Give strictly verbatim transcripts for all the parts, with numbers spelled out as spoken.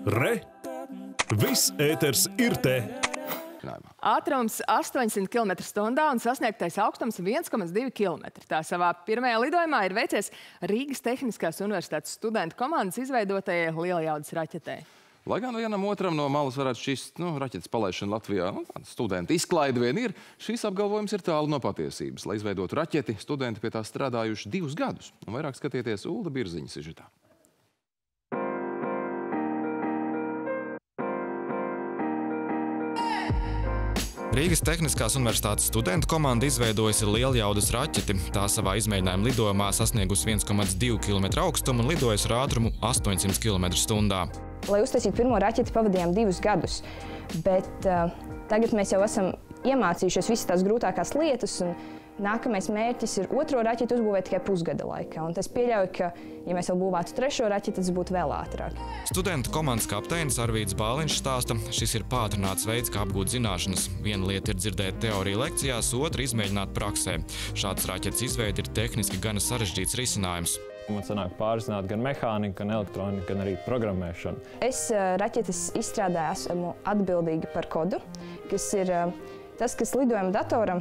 Re! Viss ēters ir te! Ātrums astoņsimt kilometru stundā un sasniegtais augstums viens komats divi kilometri. Tā savā pirmajā lidojumā ir veicies Rīgas Tehniskās universitātes studentu komandas izveidotajai lielajaudas raķetei. Lai gan vienam otram no malas varētu šķist, nu, raķetes palaišana Latvijā, nu, studenti izklaide vien ir, šīs apgalvojums ir tālu no patiesības. Lai izveidotu raķeti, studenti pie tā strādājuši divus gadus. Un vairāk skatieties Ulda Birziņa sižetā. Rīgas Tehniskās universitātes studentu komanda izveidojusi lielijaudas raķeti. Tā savā izmēģinājuma lidojumā sasniegusi viens komats divi kilometru augstumu un lidojusi ar ātrumu astoņsimt kilometru stundā. Lai uztaisītu pirmo raķeti, pavadījām divus gadus, bet uh, tagad mēs jau esam iemācījušies visas tās grūtākās lietas, un nākamais mērķis ir otro raķeti uzbūvēt tikai pusgada laikā. Un tas pieļauj, ka, ja mēs vēl būvētu trešo raķeti, tas būtu vēl ātrāk. Studentu komandas kapteinis Arvīds Bāliņš stāsta, šis ir pātrināts veids, kā apgūt zināšanas. Viena lieta ir dzirdēt teoriju lekcijās, otra izmēģināt praksē. Šādas raķetes izveide ir tehniski gana sarežģīts risinājums. Man sanāk pārzināt gan mehāniku, gan elektroniku, gan arī programmēšanu. Es raķetes izstrādāju esmu atbildīga par kodu, kas ir tas, kas lidojuma datoram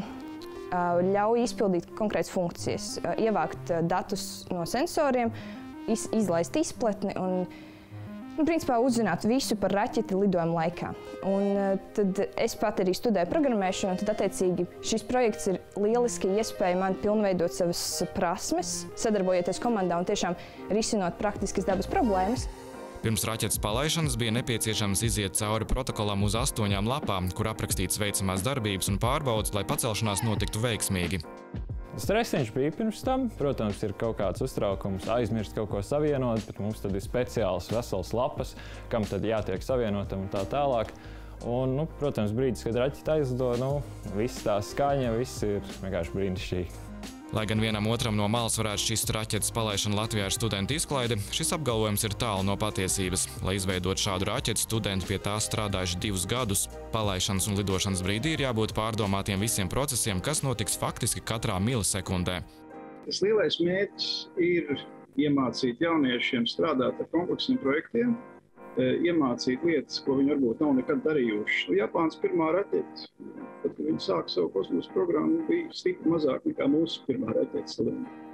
ļauj izpildīt konkrētas funkcijas, ievākt datus no sensoriem, iz, izlaist izpletni un, nu, principā uzzināt visu par raķeti lidojuma laikā. Un tad es pat arī studēju programmēšanu, un tad attiecīgi šis projekts ir lieliski iespēja man pilnveidot savas prasmes, sadarbojoties komandā un tiešām risinot praktiskas dabas problēmas. Pirms raķetes palaišanas bija nepieciešams iziet cauri protokolam uz astoņām lapām, kur aprakstīts veicamās darbības un pārbaudas, lai pacelšanās notiktu veiksmīgi. Stresiņš bija pirms tam. Protams, ir kaut kāds uztraukums aizmirst kaut ko savienot, bet mums tad ir speciāls vesels lapas, kam tad jātiek savienotam un tā tālāk. Un, nu, protams, brīdis, kad raķete aizlido, nu, viss tā skaņa, viss ir vienkārši brīnišķīgi. Lai gan vienam otram no malas varētu šķist raķetes palaišana Latvijā ir studentu izklaide, šis apgalvojums ir tālu no patiesības. Lai izveidot šādu raķeti, studenti pie tā strādājuši divus gadus. Palaišanas un lidošanas brīdī ir jābūt pārdomātiem visiem procesiem, kas notiks faktiski katrā milisekundē. Tas lielais mērķis ir iemācīt jauniešiem strādāt ar kompleksiem projektiem, iemācīt lietas, ko viņi varbūt nav nekad darījuši. Japānas pirmā raķete, tad, kad viņi sāka savu kosmosa programmu, bija stipri mazāk nekā mūsu pirmā raķete.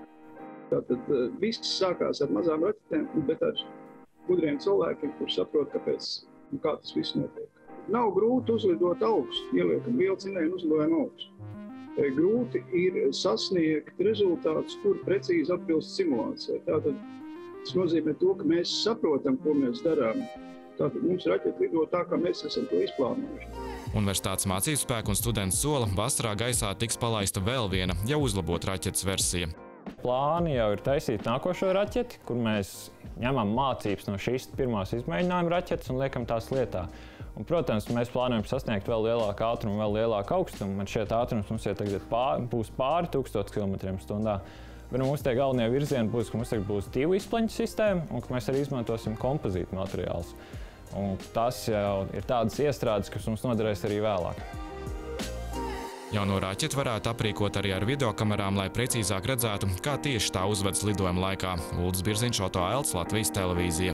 Tātad viss sākās ar mazām raķetēm, bet ar gudriem cilvēkiem, kur saprot, kāpēc un kā tas viss notiek. Nav grūti uzlidot augstu, ieliekam lielu cinēju un uzlidojam augstu. Grūti ir sasniegt rezultātus, kur precīzi atbilst simulācijai. Tātad tas nozīmē to, ka mēs saprotam, ko mēs darām. Tātad mums raķete lido tā, kā mēs esam to izplānojuši. Universitātes mācību spēku un studentu sola vasarā gaisā tiks palaista vēl viena, jau uzlabota raķetes versija. Plāni jau ir taisīt nākošo raķeti, kur mēs ņemam mācības no šīs pirmās izmēģinājuma raķetes un liekam tās lietā. Un, protams, mēs plānojam sasniegt vēl lielāku ātrumu, vēl lielāku augstumu. Man šķiet, ātrums mums jau tagad pār, būs pāri tūkstotis kilometriem stundā. Bet mums tie galvenie virzieni būs, ka mums tagad būs divu izpleņu sistēma un ka mēs arī izmantosim kompozītu materiālus. Un tas jau ir tādas iestrādes, kas mums noderēs arī vēlāk. Jauno raķeti varētu aprīkot arī ar videokamerām, lai precīzāk redzētu, kā tieši tā uzvedas lidojuma laikā. Ulds Birziņš, Oto Elts, Latvijas televīzija.